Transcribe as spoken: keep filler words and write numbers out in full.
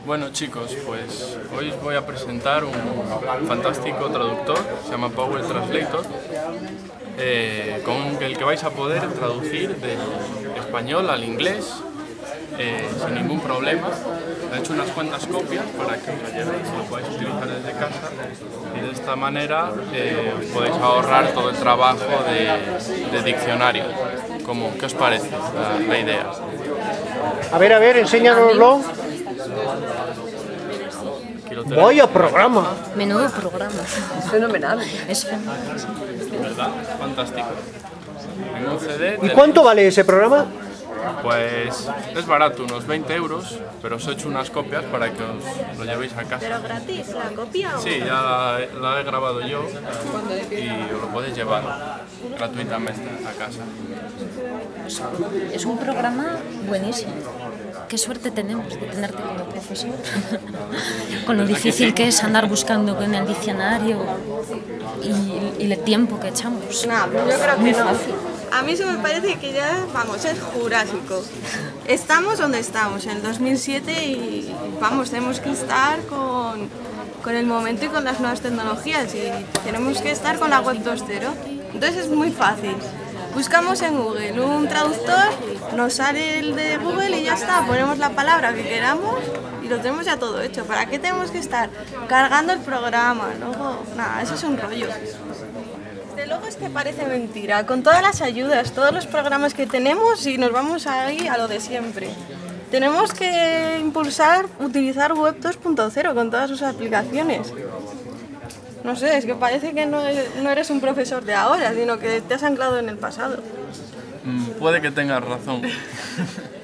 Bueno chicos, pues hoy os voy a presentar un fantástico traductor, se llama Power Translator, eh, con el que vais a poder traducir del español al inglés eh, sin ningún problema. He hecho unas cuantas copias para que os lo llevéis y lo podáis utilizar desde casa, y de esta manera eh, os podéis ahorrar todo el trabajo de, de diccionario. ¿Cómo? ¿Qué os parece la, la idea? A ver, a ver, enséñanoslo. Vaya programa. Menudo programa. Es fenomenal. Es fenomenal. ¿Verdad? Fantástico. En un C D. ¿Y cuánto vale ese programa? Pues es barato, unos veinte euros, pero os he hecho unas copias para que os lo llevéis a casa. ¿Pero gratis la copia o...? Sí, ya la, la he grabado yo y os lo podéis llevar gratuitamente a casa. Es un programa buenísimo. Qué suerte tenemos de tenerte como profesor. Con lo difícil que es andar buscando en el diccionario y, y el tiempo que echamos. No, yo creo que Muy no. fácil. A mí eso me parece que ya, vamos, es jurásico. Estamos donde estamos, en el dos mil siete, y vamos, tenemos que estar con, con el momento y con las nuevas tecnologías, y tenemos que estar con la web dos punto cero. Entonces es muy fácil. Buscamos en Google un traductor, nos sale el de Google y ya está, ponemos la palabra que queramos y lo tenemos ya todo hecho. ¿Para qué tenemos que estar cargando el programa? Luego, nada, eso es un rollo. Desde luego es que parece mentira, con todas las ayudas, todos los programas que tenemos, y nos vamos ahí a lo de siempre. Tenemos que impulsar, utilizar web dos punto cero con todas sus aplicaciones. No sé, es que parece que no eres un profesor de ahora, sino que te has anclado en el pasado. Mm, puede que tengas razón.